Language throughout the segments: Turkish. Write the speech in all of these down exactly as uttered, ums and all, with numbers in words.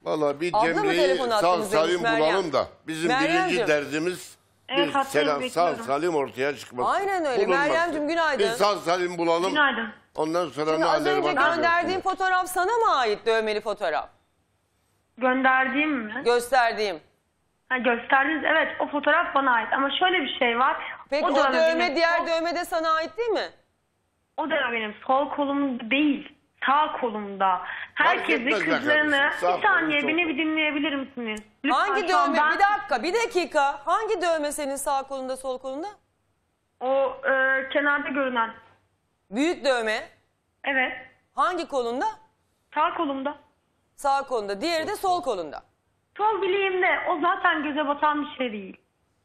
Valla bir Abla mı Cemre'yi telefon sağ attınız salim demiş Meryem. bulalım da bizim Meryemciğim. birinci derdimiz Evet, bir hattayı selam, sağ bekliyorum. salim ortaya çıkması. Aynen öyle. Bulunması. Meryemciğim, günaydın. Bir sağ salim bulalım. Günaydın. Ondan sonra Şimdi ne az haller önce bakarız. gönderdiğim fotoğraf sana mı ait, dövmeli fotoğraf? Gönderdiğim mi? Gösterdiğim. Ha, gösterdiniz. Evet, o fotoğraf bana ait. Ama şöyle bir şey var. Peki o, dövme dövme benim diğer sol- dövme de sana ait değil mi? O da benim sol kolumda değil. Sağ kolumda. Herkesin etmez be kızlarını... kardeşim, sağ Bir saniye kolum, sol beni bir dinleyebilir misiniz? Lütfen, Hangi şu an dövme? ben- Bir dakika, bir dakika. Hangi dövme senin sağ kolunda, sol kolunda? O e, kenarda görünen. Büyük dövme. Evet. Hangi kolunda? Sağ kolumda. Sağ kolunda. Diğeri de sol kolunda. Sol bileğimde. O zaten göze batan bir şey değil.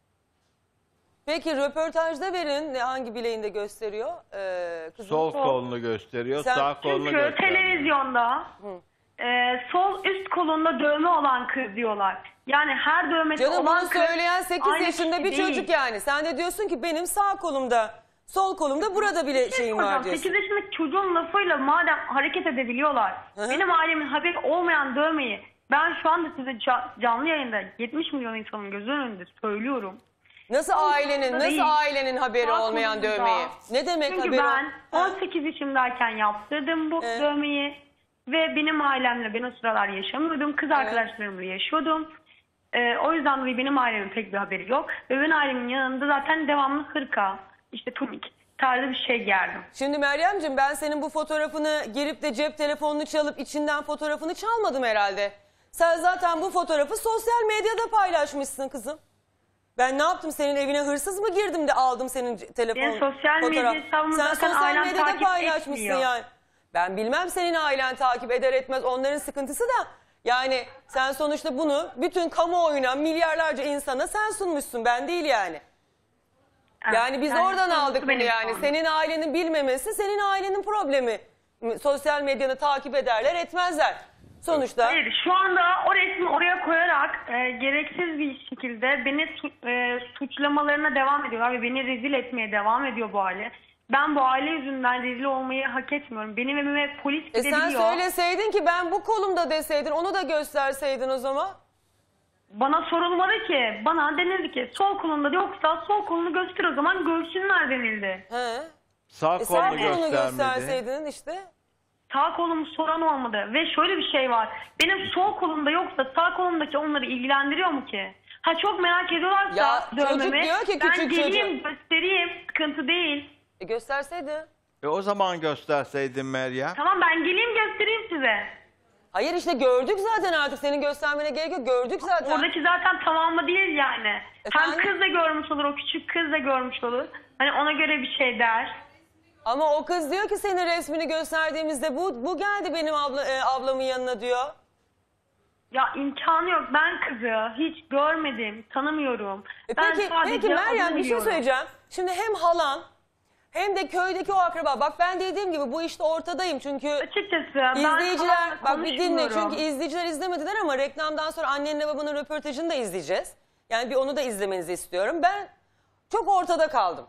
Peki röportajda verin. Ne, hangi bileğinde gösteriyor? Ee, kızım. Sol Sol. kolunu gösteriyor, Sen- sağ kolunu Çünkü gösteriyor. televizyonda e, sol üst kolunda dövme olan kız diyorlar. Yani her dövmesi Canım olan bunu kız söyleyen sekiz aynı yaşında kişi bir değil. çocuk yani. Sen de diyorsun ki benim sağ kolumda, sol kolumda burada bile şeyim var Hocam, diyorsun. sekiz yaşındaki çocuğun lafıyla madem hareket edebiliyorlar, Hı hı. benim ailemin haberi olmayan dövmeyi ben şu anda size ca- canlı yayında yetmiş milyon insanın gözü önünde söylüyorum. Nasıl ailenin, nasıl değil. ailenin haberi Sağ olmayan kolumda. dövmeyi? Ne demek Çünkü haberi? ben Ha. on sekiz yaşındayken yaptırdım bu Evet. dövmeyi ve benim ailemle ben o sıralar yaşamıyordum. Kız arkadaşlarımla yaşıyordum. Ee, o yüzden dolayı benim ailemin pek bir haberi yok. Ve ben ailemin yanında zaten devamlı hırka, işte tunik tarzı bir şey giyerdim. Şimdi Meryemciğim, ben senin bu fotoğrafını girip de cep telefonunu çalıp içinden fotoğrafını çalmadım herhalde. Sen zaten bu fotoğrafı sosyal medyada paylaşmışsın kızım. Ben ne yaptım, senin evine hırsız mı girdim de aldım senin c- telefon Benim sosyal medya fotoğraf. hesabımı Sen zaten sosyal ailem medyada takip paylaşmışsın etmiyor. yani. Ben bilmem senin ailen takip eder etmez, onların sıkıntısı da. Yani sen sonuçta bunu bütün kamuoyuna, milyarlarca insana sen sunmuşsun, ben değil yani. Evet, Yani biz yani oradan sorumlusu aldık bunu benim yani. şu anda. Senin ailenin bilmemesi senin ailenin problemi. Sosyal medyanı takip ederler etmezler. Sonuçta Hayır, şu anda o resmi oraya koyarak e, gereksiz bir şekilde beni su- e, suçlamalarına devam ediyorlar ve beni rezil etmeye devam ediyor bu aile. Ben bu aile yüzünden rezil olmayı hak etmiyorum. Benim evime polis e gidebiliyor. sen söyleseydin ki ben bu kolumda deseydin, onu da gösterseydin o zaman. Bana sorulmadı ki. Bana denildi ki sol kolunda yoksa sol kolunu göster, o zaman görsünler denildi. He. Sağ E sen kolunu kolunu göstermedi. gösterseydin işte. Sağ kolumu soran olmadı. Ve şöyle bir şey var. Benim sol kolumda yoksa sağ kolumdaki onları ilgilendiriyor mu ki? Ha, çok merak ediyorlarsa Ya çocuk dövmemi, diyor ki ben küçük geleyim çocuk. göstereyim, sıkıntı değil. E gösterseydi. E o zaman gösterseydin Meryem. Tamam, ben geleyim göstereyim size. Hayır işte gördük zaten, artık senin göstermene gerek yok, gördük zaten. Oradaki zaten tamamı değil yani. Hem Efendim? kız da görmüş olur, o küçük kız da görmüş olur. Hani ona göre bir şey der. Ama o kız diyor ki senin resmini gösterdiğimizde bu bu geldi benim abla, e, ablamın yanına diyor. Ya imkanı yok. Ben kızı hiç görmedim, tanımıyorum. E ben peki, sadece peki Meryem adını bir şey biliyorum. söyleyeceğim. Şimdi hem halan hem de köydeki o akraba. Bak ben dediğim gibi bu işte ortadayım çünkü Açıkçası ben izleyiciler, halamla bak bir dinle konuşmuyorum. çünkü izleyiciler izlemediler ama reklamdan sonra annenle babanın röportajını da izleyeceğiz. Yani bir onu da izlemenizi istiyorum. Ben çok ortada kaldım.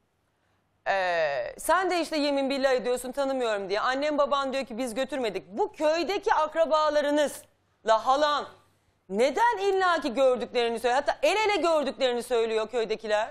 Ee, sen de işte yemin billah ediyorsun tanımıyorum diye. Annem baban diyor ki biz götürmedik. Bu köydeki akrabalarınızla halan neden illaki gördüklerini söylüyor? Hatta el ele gördüklerini söylüyor köydekiler.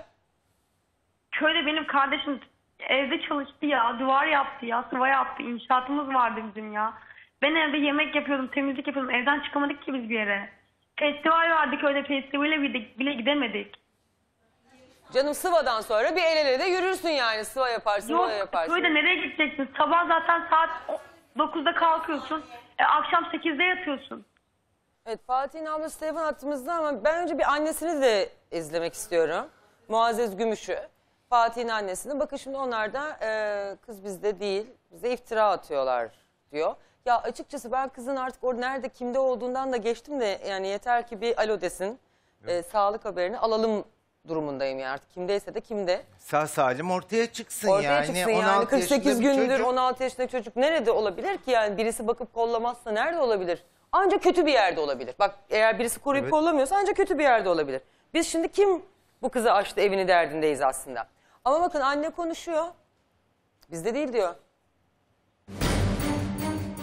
Köyde benim kardeşim evde çalıştı ya, duvar yaptı ya, sıva yaptı, inşaatımız vardı bizim ya. Ben evde yemek yapıyordum, temizlik yapıyordum, evden çıkamadık ki biz bir yere. Festival vardı köyde, festivale bile, bile gidemedik. Canım sıvadan sonra bir el ele de yürürsün yani. Sıva yaparsın, Yok, sıva yaparsın. köyde nereye gideceksin? Sabah zaten saat dokuzda kalkıyorsun, e, akşam sekizde yatıyorsun. Evet, Fatih'in ablası telefon attığımızda ama ben önce bir annesini de izlemek istiyorum. Muazzez Gümüş'ü. Fatih'in annesini. Bakın şimdi onlar da e, kız bizde değil, bize iftira atıyorlar diyor. Ya açıkçası ben kızın artık orada nerede kimde olduğundan da geçtim de yani yeter ki bir alo desin. E, sağlık haberini alalım durumundayım yani artık kimdeyse de kimde. Sağ salim ortaya çıksın Ortaya yani. çıksın yani on altı kırk sekiz yaşında bir gündür çocuk. on altı yaşındaki çocuk nerede olabilir ki yani birisi bakıp kollamazsa nerede olabilir? Ancak kötü bir yerde olabilir. Bak eğer birisi koruyup Evet. kollamıyorsa ancak kötü bir yerde olabilir. Biz şimdi kim bu kızı açtı evini derdindeyiz aslında. Ama bakın anne konuşuyor. Bizde değil diyor.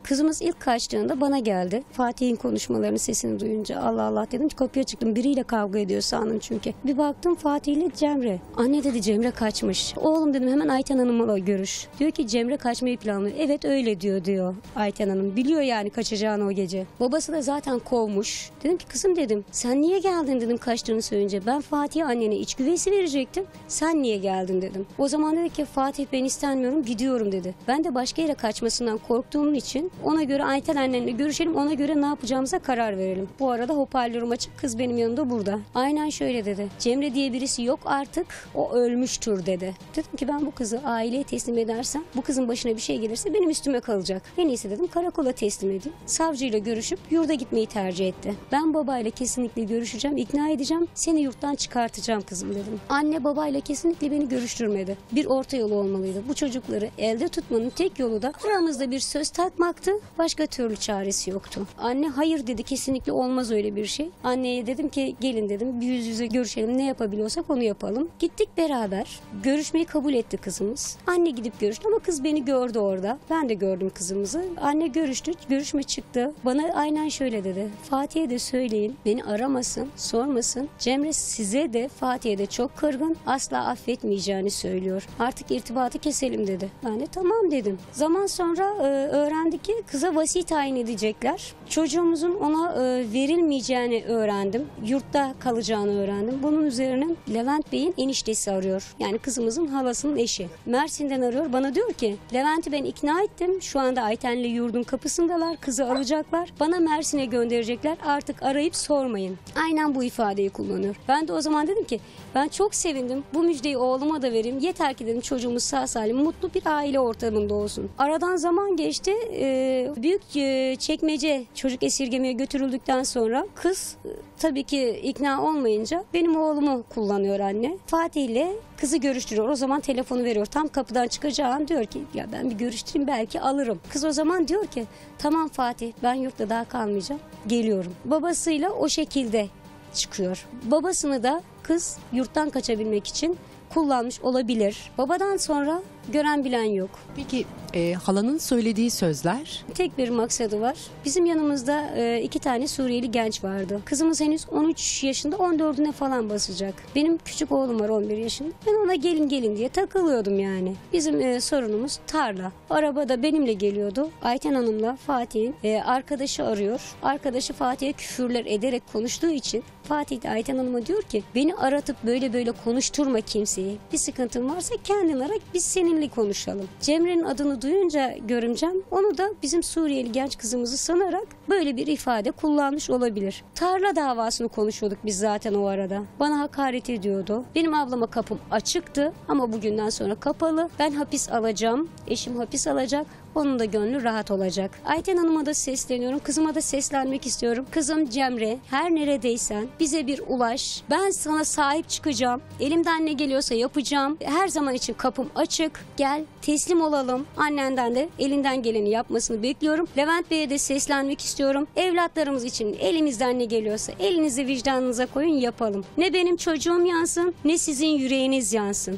Kızımız ilk kaçtığında bana geldi. Fatih'in konuşmalarını, sesini duyunca Allah Allah dedim. Kapıya çıktım. Biriyle kavga ediyor sandım çünkü. Bir baktım Fatih ile Cemre. Anne dedi Cemre kaçmış. Oğlum dedim hemen Ayten Hanım'la görüş. Diyor ki Cemre kaçmayı planlıyor. Evet öyle diyor diyor Ayten Hanım. Biliyor yani kaçacağını o gece. Babası da zaten kovmuş. Dedim ki kızım dedim sen niye geldin dedim kaçtığını söyleyince. Ben Fatih'e annene iç güveysi verecektim. Sen niye geldin dedim. O zaman dedi ki Fatih ben istemiyorum gidiyorum dedi. Ben de başka yere kaçmasından korktuğum için ona göre Ayten annenle görüşelim, ona göre ne yapacağımıza karar verelim. Bu arada hoparlörüm açık, kız benim yanımda burada. Aynen şöyle dedi. Cemre diye birisi yok artık, o ölmüştür dedi. Dedim ki ben bu kızı aileye teslim edersem, bu kızın başına bir şey gelirse benim üstüme kalacak. En iyisi dedim karakola teslim edeyim. Savcıyla görüşüp yurda gitmeyi tercih etti. Ben babayla kesinlikle görüşeceğim, ikna edeceğim, seni yurttan çıkartacağım kızım dedim. Anne babayla kesinlikle beni görüştürmedi. Bir orta yolu olmalıydı. Bu çocukları elde tutmanın tek yolu da aramızda bir söz takmaktı. Başka türlü çaresi yoktu. Anne hayır dedi, kesinlikle olmaz öyle bir şey. Anneye dedim ki gelin dedim bir yüz yüze görüşelim, ne yapabiliyorsak onu yapalım. Gittik beraber. Görüşmeyi kabul etti kızımız. Anne gidip görüştü ama kız beni gördü orada. Ben de gördüm kızımızı. Anne görüştü. Görüşme çıktı. Bana aynen şöyle dedi. Fatih'e de söyleyin. Beni aramasın, sormasın. Cemre size de Fatih'e de çok kırgın. Asla affetmeyeceğini söylüyor. Artık irtibatı keselim dedi. Ben de tamam dedim. Zaman sonra e, öğrendik ki kıza vasi tayin edecekler. Çocuğumuzun ona e, verilmeyeceğini öğrendim. Yurtta kalacağını öğrendim. Bunun üzerine Levent Bey'in eniştesi arıyor. Yani kızımızın halasının eşi. Mersin'den arıyor. Bana diyor ki Levent'i ben ikna ettim. Şu anda Ayten'le yurdun kapısındalar. Kızı alacaklar. Bana Mersin'e gönderecekler. Artık arayıp sormayın. Aynen bu ifadeyi kullanıyor. Ben de o zaman dedim ki ben çok sevindim. Bu müjdeyi oğluma da vereyim. Yeter ki dedim çocuğumuz sağ salim mutlu bir aile ortamında olsun. Aradan zaman geçti. Ee, büyük e, çekmece çocuk esirgemeye götürüldükten sonra kız e, tabii ki ikna olmayınca benim oğlumu kullanıyor anne. Fatih ile kızı görüştürüyor. O zaman telefonu veriyor. Tam kapıdan çıkacağım diyor ki ya ben bir görüştüreyim belki alırım. Kız o zaman diyor ki tamam Fatih ben yurtta daha kalmayacağım. Geliyorum. Babasıyla o şekilde çıkıyor. Babasını da kız yurttan kaçabilmek için kullanmış olabilir. Babadan sonra gören bilen yok. Peki e, halanın söylediği sözler? Tek bir maksadı var. Bizim yanımızda e, iki tane Suriyeli genç vardı. Kızımız henüz on üç yaşında, on dördüne falan basacak. Benim küçük oğlum var on bir yaşında. Ben ona gelin gelin diye takılıyordum yani. Bizim e, sorunumuz tarla. Arabada benimle geliyordu. Ayten Hanım'la Fatih'in e, arkadaşı arıyor. Arkadaşı Fatih'e küfürler ederek konuştuğu için Fatih de Ayten Hanım'a diyor ki beni aratıp böyle böyle konuşturma kimseyi. Bir sıkıntın varsa kendin ara, biz seninle konuşalım. Cemre'nin adını duyunca görümcem onu da bizim Suriyeli genç kızımızı sanarak böyle bir ifade kullanmış olabilir. Tarla davasını konuşuyorduk biz zaten o arada. Bana hakaret ediyordu. Benim ablama kapım açıktı ama bugünden sonra kapalı. Ben hapis alacağım. Eşim hapis alacak. Onun da gönlü rahat olacak. Ayten Hanım'a da sesleniyorum. Kızıma da seslenmek istiyorum. Kızım Cemre, her neredeysen bize bir ulaş. Ben sana sahip çıkacağım. Elimden ne geliyorsa yapacağım. Her zaman için kapım açık. Gel, teslim olalım. Annenden de elinden geleni yapmasını bekliyorum. Levent Bey'e de seslenmek istiyorum. Evlatlarımız için elimizden ne geliyorsa elinizi vicdanınıza koyun yapalım. Ne benim çocuğum yansın, ne sizin yüreğiniz yansın.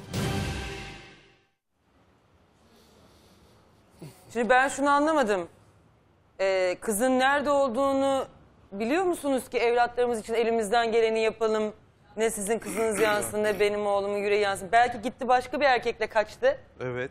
Şimdi ben şunu anlamadım. Ee, kızın nerede olduğunu biliyor musunuz ki evlatlarımız için elimizden geleni yapalım. Ne sizin kızınız yansın ne benim oğlumun yüreği yansın. Belki gitti başka bir erkekle kaçtı. Evet.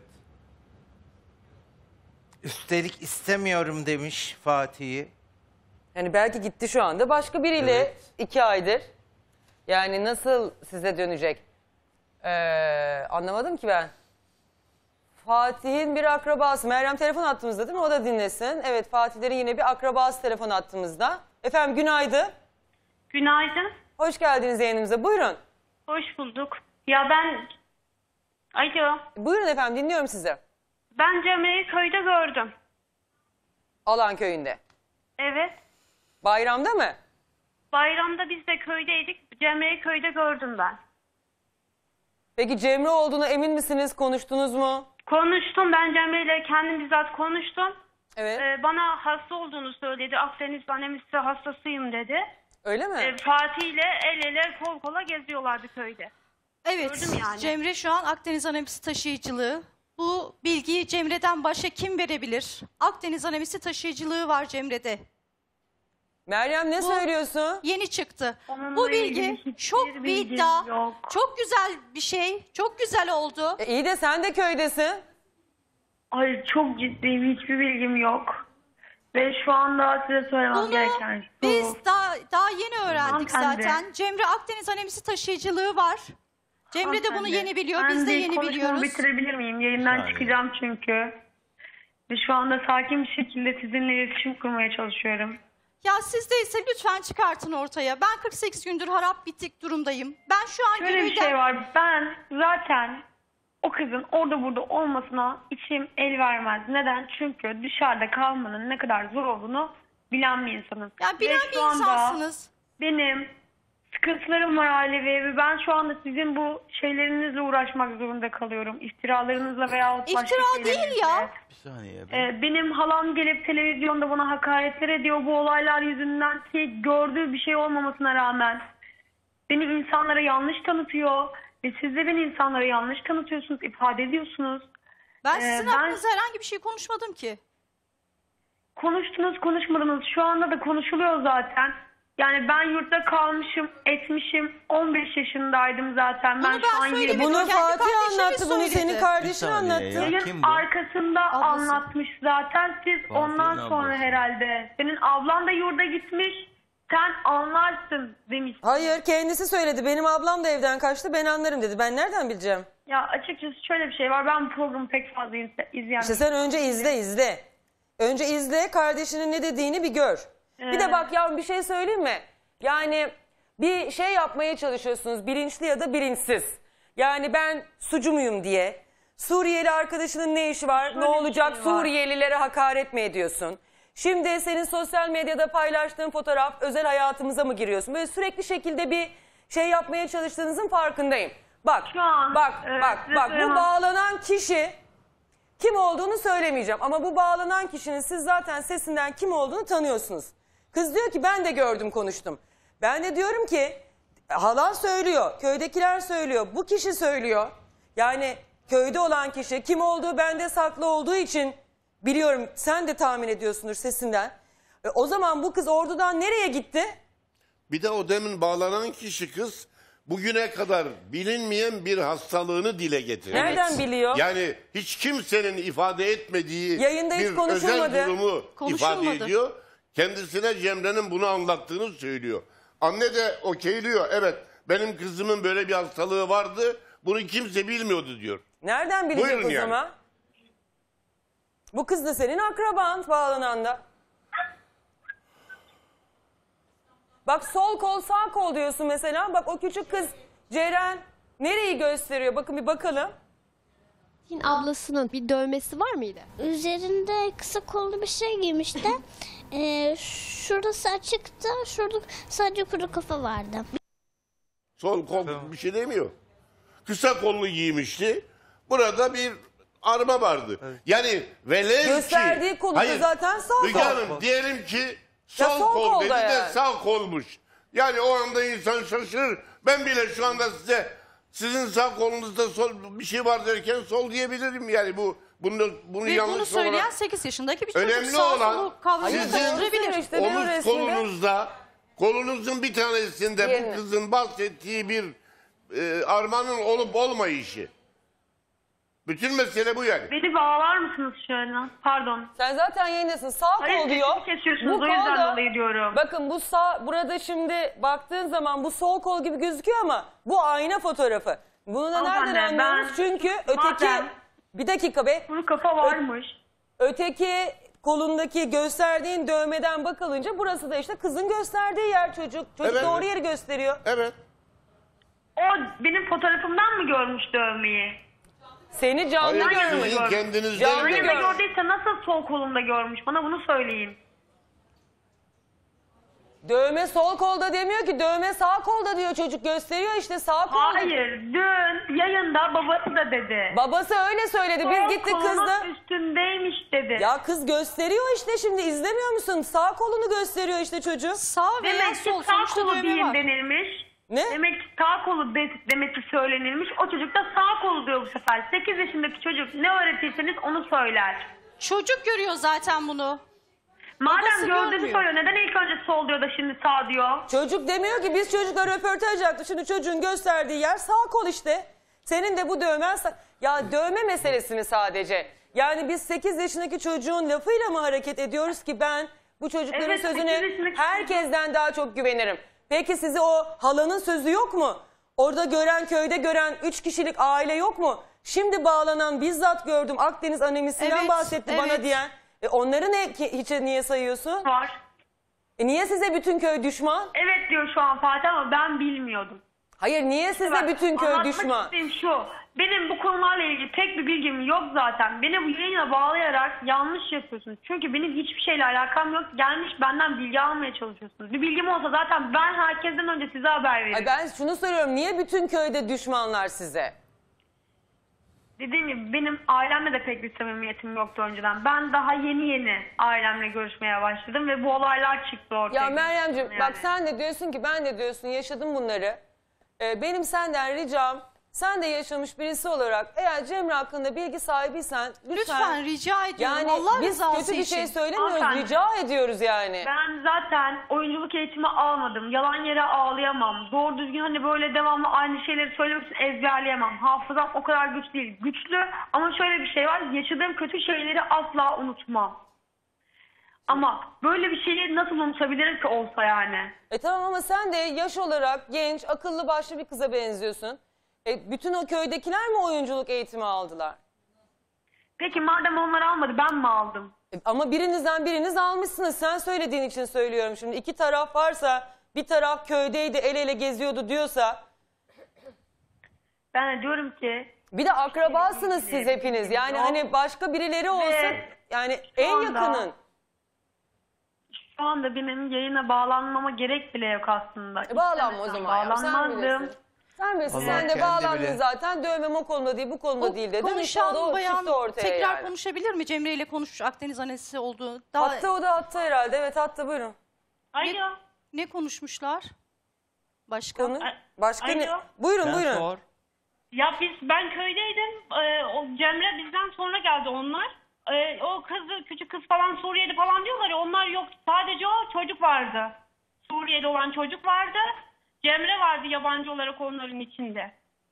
Üstelik istemiyorum demiş Fatih'i. Yani belki gitti şu anda başka biriyle Evet. iki aydır. Yani nasıl size dönecek? Ee, anlamadım ki ben. Fatih'in bir akrabası. Meryem telefon attığımızda değil mi? O da dinlesin. Evet, Fatih'lerin yine bir akrabası telefon attığımızda. Efendim günaydın. Günaydın. Hoş geldiniz yayınımıza. Buyurun. Hoş bulduk. Ya ben... Alo. Buyurun efendim, dinliyorum sizi. Ben Cemre'yi köyde gördüm. Alan köyünde. Evet. Bayramda mı? Bayramda biz de köydeydik. Cemre'yi köyde gördüm ben. Peki Cemre olduğuna emin misiniz? Konuştunuz mu? Konuştum. Ben Cemre'yle kendim bizzat konuştum. Evet. Ee, bana hasta olduğunu söyledi. Akdeniz anemisi hastasıyım dedi. Öyle mi? Ee, Fatih ile el ele kol kola geziyorlardı köyde. Evet, Gördüm yani. Cemre şu an Akdeniz Anemisi taşıyıcılığı Bu bilgiyi Cemre'den başka kim verebilir? Akdeniz anemisi taşıyıcılığı var Cemre'de. Meryem ne Bu- söylüyorsun? Yeni çıktı. Onunla Bu ilgili bilgi hiçbir çok bir bilgim iddia. yok. Çok güzel bir şey. Çok güzel oldu. E, iyi de sen de köydesin. Hayır, çok ciddiyim, hiçbir bilgim yok. Ve şu anda size söylemem Bunu gereken şu. biz daha, daha yeni öğrendik Hanımefendi. zaten. Cemre Akdeniz anemisi taşıyıcılığı var. Cemre de bunu Hanımefendi, yeni biliyor. ben Biz de bir yeni konuşmamı biliyoruz. bitirebilir miyim? Yayından saniye. çıkacağım çünkü. Ve şu anda sakin bir şekilde sizinle iletişim kurmaya çalışıyorum. Ya siz değilse lütfen çıkartın ortaya. Ben kırk sekiz gündür harap bitik durumdayım. Ben şu an Şöyle bir gönülden... şey var. Ben zaten o kızın orada burada olmasına içim el vermez. Neden? Çünkü dışarıda kalmanın ne kadar zor olduğunu bilen bir insanım. Ya bilen Ve bir şu anda insansınız. Benim sıkıntılarım var ailevi ve ben şu anda sizin bu şeylerinizle uğraşmak zorunda kalıyorum. İftiralarınızla veya başka İftira değil şeylerinizle. ya. Bir saniye. Ee, benim halam gelip televizyonda bana hakaretler ediyor bu olaylar yüzünden ki gördüğü bir şey olmamasına rağmen. Beni insanlara yanlış tanıtıyor ve siz de beni insanlara yanlış tanıtıyorsunuz, ifade ediyorsunuz. Ben Ee, sizin ben- hakkınızda herhangi bir şey konuşmadım ki. Konuştunuz konuşmadınız şu anda da konuşuluyor zaten. Yani ben yurtta kalmışım, etmişim. on beş yaşındaydım zaten. Bunu Ben, ben şu an söylemedim. yirmi- Bunu kendi Fatih kardeşimiz anlattı. Bunu söyledi. senin Bir kardeşin saniye anlattı. ya. Yayın Kim bu? arkasında Ablası. anlatmış zaten. Siz ondan ablası. sonra herhalde. Senin ablan da yurda gitmiş. Sen anlarsın demiş. Hayır, kendisi söyledi. Benim ablam da evden kaçtı, ben anlarım dedi. Ben nereden bileceğim? Ya açıkçası şöyle bir şey var. Ben bu programı pek fazla izle- izleyen... İşte sen önce izle izle. Önce izle, kardeşinin ne dediğini bir gör. Bir de bak yavrum bir şey söyleyeyim mi? Yani bir şey yapmaya çalışıyorsunuz bilinçli ya da bilinçsiz. Yani ben sucu muyum diye. Suriyeli arkadaşının ne işi var? Şöyle Ne bir olacak? şey var. Suriyelilere hakaret mi ediyorsun? Şimdi senin sosyal medyada paylaştığın fotoğraf özel hayatımıza mı giriyorsun? Böyle sürekli şekilde bir şey yapmaya çalıştığınızın farkındayım. Bak, Şu an, bak, e, bak, size bak. Bu söylemem- bağlanan kişi kim olduğunu söylemeyeceğim. Ama bu bağlanan kişinin siz zaten sesinden kim olduğunu tanıyorsunuz. Kız diyor ki ben de gördüm konuştum. Ben de diyorum ki halan söylüyor, köydekiler söylüyor, bu kişi söylüyor. Yani köyde olan kişi kim olduğu bende saklı olduğu için biliyorum, sen de tahmin ediyorsundur sesinden. E, o zaman bu kız ordudan nereye gitti? Bir de o demin bağlanan kişi kız bugüne kadar bilinmeyen bir hastalığını dile getirdi. Nereden biliyor? Yani hiç kimsenin ifade etmediği Yayında hiç bir konuşulmadı. özel durumu Konuşulmadı. ifade ediyor. Kendisine Cemre'nin bunu anlattığını söylüyor. Anne de okeyliyor. Evet, benim kızımın böyle bir hastalığı vardı. Bunu kimse bilmiyordu diyor. Nereden bilecek Buyurun o yani. zaman? Bu kız da senin akraban bağlanan da. Bak sol kol sağ kol diyorsun mesela. Bak o küçük kız Ceren nereyi gösteriyor? Bakın bir bakalım. Ablasının bir dövmesi var mıydı? Üzerinde kısa kollu bir şey giymişti. ee, şurası açıktı. Şurada sadece kuru kafa vardı. Sol kol bir şey demiyor. Kısa kollu giymişti. Burada bir arma vardı. Yani velev ki... Gösterdiği kolu da zaten sağ Müge kol. Hanım, diyelim ki sol, Ya sol kol kolda dedi de yani. sağ kolmuş. Yani o anda insan şaşırır. Ben bile şu anda size sizin sağ kolunuzda sol bir şey var derken sol diyebilirim. Yani bu bunu bunu Ve yanlış bunu söyleyen olarak... sekiz yaşındaki bir çocuk Önemli sağ olan solu kavrayıp sizin karıştırabilir. işte benim omuz resmimde. kolunuzda, kolunuzun bir tanesinde Diğerini. bu kızın bahsettiği bir e, armanın olup olmayışı. Bütün mesele bu yani. Beni bağlar mısınız şöyle? Pardon. Sen zaten yayındasın. Sağ Hayır, kol diyor. sesimi kesiyorsunuz, Bu o yüzden kolda- dolayı diyorum. Bakın bu sağ, burada şimdi baktığın zaman bu sol kol gibi gözüküyor ama bu ayna fotoğrafı. Bunu da Hanımefendi, nereden anlıyoruz? ben- Çünkü öteki... Madem- Bir dakika be. Kuru kafa varmış. Öteki kolundaki gösterdiğin dövmeden bakılınca burası da işte kızın gösterdiği yer çocuk. Çocuk Evet. doğru yeri gösteriyor. Evet. O benim fotoğrafımdan mı görmüş dövmeyi? Seni canlı Hayır, görmüş. sizin kendinizden Canlı görmüş. Yanında görmüş. gördüyse nasıl sol kolumda görmüş? Bana bunu söyleyin. Dövme sol kolda demiyor ki, dövme sağ kolda diyor çocuk, gösteriyor işte sağ kolda. Hayır, dün yayında babası da dedi. Babası öyle söyledi. Sol Biz gittik kolunun kızla. üstündeymiş dedi. Ya kız gösteriyor işte, şimdi izlemiyor musun? Sağ kolunu gösteriyor işte çocuk. Sağ veya Demek ki sol sağ sonuçta kolu dövme diyeyim var. denilmiş. Ne? Demek ki sağ kolu de, demek ki söylenilmiş. O çocuk da sağ kolu diyor bu sefer. sekiz yaşındaki çocuk ne öğretirseniz onu söyler. Çocuk görüyor zaten bunu. Babası Madem gördüğünü görmüyor. söylüyor, neden ilk önce sol diyor da şimdi sağ diyor? Çocuk demiyor ki biz çocukla röportaj yaptık. Şimdi çocuğun gösterdiği yer sağ kol işte. Senin de bu dövmen... sa- Ya dövme meselesi mi sadece? Yani biz sekiz yaşındaki çocuğun lafıyla mı hareket ediyoruz ki ben bu çocukların Evet, sözüne sekiz yaşındaki herkesten daha çok güvenirim. Peki size o halanın sözü yok mu? Orada gören, köyde gören üç kişilik aile yok mu? Şimdi bağlanan bizzat gördüm Akdeniz anemisinden Evet, bahsetti bana evet. diyen. E onları ne, ki- hiçe niye sayıyorsun? Var. E niye size bütün köy düşman? Evet diyor şu an Fatih ama ben bilmiyordum. Hayır niye size Bak, bütün köy anlatmak düşman? istediğim şu. Benim bu konularla ilgili pek bir bilgim yok zaten. Beni bu yayına bağlayarak yanlış yapıyorsunuz. Çünkü benim hiçbir şeyle alakam yok. Gelmiş benden bilgi almaya çalışıyorsunuz. Bir bilgim olsa zaten ben herkesten önce size haber veririm. Ay ben şunu soruyorum. Niye bütün köyde düşmanlar size? Dediğim gibi benim ailemle de pek bir samimiyetim yoktu önceden. Ben daha yeni yeni ailemle görüşmeye başladım ve bu olaylar çıktı ortaya. Ya Meryemciğim Yani. bak sen de diyorsun ki ben de diyorsun yaşadım bunları. Ee, benim senden ricam sen de yaşamış birisi olarak eğer Cemre hakkında bilgi sahibiysen lütfen. Lütfen rica ediyorum. Yani Allah biz rızası kötü bir için. şey söylemiyoruz Hanımefendi. rica ediyoruz yani. Ben zaten oyunculuk eğitimi almadım. Yalan yere ağlayamam. Doğru düzgün hani böyle devamlı aynı şeyleri söylemek için ezberleyemem. Hafızam o kadar güçlü değil. Güçlü ama şöyle bir şey var. Yaşadığım kötü şeyleri asla unutmam. Ama böyle bir şeyi nasıl unutabilirim ki olsa yani? E tamam ama sen de yaş olarak genç, akıllı başlı bir kıza benziyorsun. E, bütün o köydekiler mi oyunculuk eğitimi aldılar? Peki madem onlar almadı ben mi aldım? E, ama birinizden biriniz almışsınız. Sen söylediğin için söylüyorum şimdi. İki taraf varsa bir taraf köydeydi el ele geziyordu diyorsa. Ben de diyorum ki Bir de akrabasınız siz hepiniz. Yani Yok. hani başka birileri olsa Ve yani şu en anda- yakının. şu anda benim yayına bağlanmama gerek bile yok aslında. E, bağlanma o zaman. ya, Sen Bağlanmazdım. bilirsin. Sen bilirsin. Allah Sen de kendi bağlandın bilir. zaten. Dövmem o konuda değil bu konuda O değil dedin. İşte konuşan o da o bayan çıktı ortaya tekrar yani. konuşabilir mi? Cemre ile konuş Akdeniz annesi olduğu. Daha Hatta o da attı herhalde. Evet hatta buyurun. Alo. ne konuşmuşlar? Başka? Konu. Başka ne? Alo. Buyurun Sen buyurun. sor. Ya biz ben köydeydim. Ee, o Cemre bizden sonra geldi onlar. Ee, o kızı küçük kız falan Suriyeli falan diyorlar ya onlar yok. Sadece o çocuk vardı. Suriyeli olan çocuk vardı. Cemre vardı yabancı olarak onların içinde.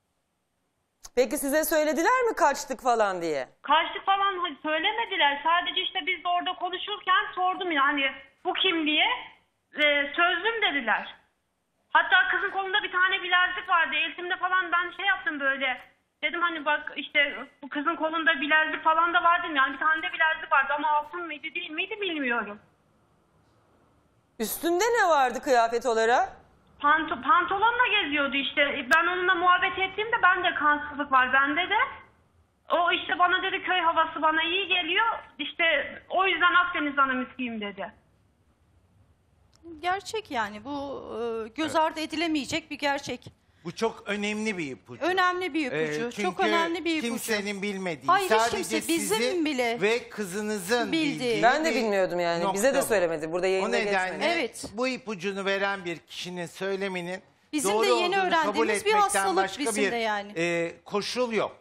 Peki size söylediler mi kaçtık falan diye? Kaçtık falan hani söylemediler. Sadece işte biz de orada konuşurken sordum yani bu kim diye. Ee, sözlüm dediler. Hatta kızın kolunda bir tane bilezik vardı. Eltimde falan ben şey yaptım böyle. Dedim hani bak işte bu kızın kolunda bilezik falan da vardı. Yani bir tane de bilezik vardı ama altın mıydı değil miydi bilmiyorum. Üstünde ne vardı kıyafet olarak? Panto pantolonla geziyordu işte. Ben onunla muhabbet ettiğimde ben de kansızlık var bende de. O işte bana dedi köy havası bana iyi geliyor. İşte o yüzden Akdeniz hanımısıyım dedi. Gerçek yani bu e, göz ardı edilemeyecek bir gerçek. Bu çok önemli bir ipucu. Önemli bir Ee, ipucu. çünkü Çok önemli bir ipucu. kimsenin bilmediği, Hayır, hiç sadece kimse, bizim sizin bile ve kızınızın bildiği. bildiği Ben de bir bilmiyordum yani. Bize de nokta bu. söylemedi. Burada O yayında nedenle geçmedi. Evet. bu ipucunu veren bir kişinin söyleminin Bizim doğru de yeni olduğunu kabul öğrendiğimiz bir etmekten hastalık başka bizim bir de yani. e, koşul yok.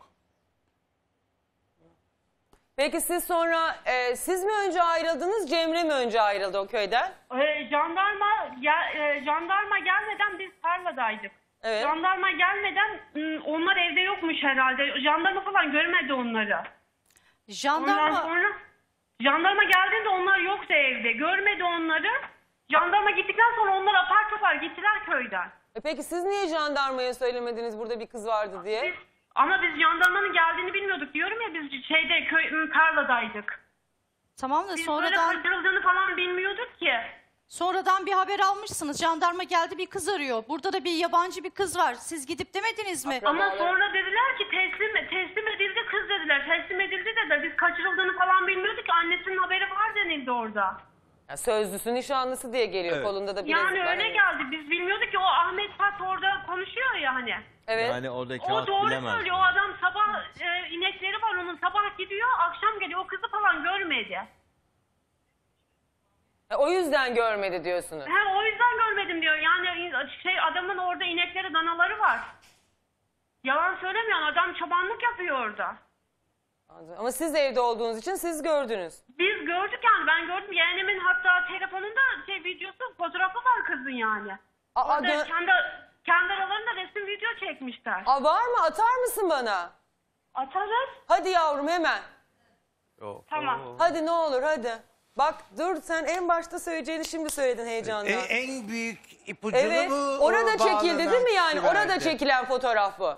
Peki siz sonra e, siz mi önce ayrıldınız Cemre mi önce ayrıldı o köyden? Ee, jandarma ya, e, jandarma gelmeden biz tarladaydık. Evet. Jandarma gelmeden ım, onlar evde yokmuş herhalde. Jandarma falan görmedi onları. Ondan Jandarma sonra jandarma geldiğinde onlar yoktu evde. Görmedi onları. Jandarma gittikten sonra onlar apar topar gittiler köyden. E peki siz niye jandarmaya söylemediniz burada bir kız vardı diye? Biz, ama biz jandarmanın geldiğini bilmiyorduk diyorum ya biz şeyde köy ım, tarladaydık. tamam da Biz sonradan böyle kaçırıldığını falan bilmiyorduk ki. sonradan bir haber almışsınız. Jandarma geldi bir kız arıyor. Burada da bir yabancı bir kız var. Siz gidip demediniz mi? Ama sonra dediler ki teslim teslim edildi kız dediler. Teslim edildi dediler. Biz kaçırıldığını falan bilmiyorduk ki annesinin haberi var denildi orada. Ya sözlüsü nişanlısı diye geliyor Evet. kolunda da bilezik Yani var. öyle Evet. geldi. Biz bilmiyorduk ki o Ahmet Fat orada konuşuyor ya hani. Evet. Yani oradaki O halk doğru bilemez. söylüyor. O adam sabah e, inekleri var onun. Sabah gidiyor akşam geliyor. O kızı falan görmedi. E, o yüzden görmedi diyorsunuz. He, o yüzden görmedim diyor. Yani şey adamın orada inekleri, danaları var. Yalan söylemiyor. Adam çobanlık yapıyor orada. Anladım. Ama siz evde olduğunuz için siz gördünüz. Biz gördük yani. Ben gördüm. Yeğenimin hatta telefonunda şey videosu, fotoğrafı var kızın yani. Aa, Orada gö- kendi, kendi aralarında resim video çekmişler. Aa, var mı? Atar mısın bana? Atarız. Hadi yavrum hemen. Tamam. Hadi ne olur hadi. Bak dur, sen en başta söyleyeceğini şimdi söyledin heyecandan. E, en büyük ipucunu Evet. bu Orada çekildi bağlanan değil mi yani? kişi Orada verdi. çekilen fotoğraf bu.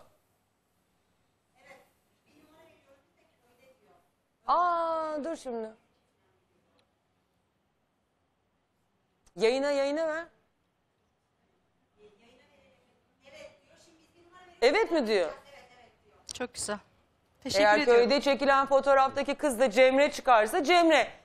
Aa, dur şimdi. Yayına yayına ver. Evet mi diyor? Çok güzel. Teşekkür Eğer ediyorum. köyde çekilen fotoğraftaki kız da Cemre çıkarsa Cemre.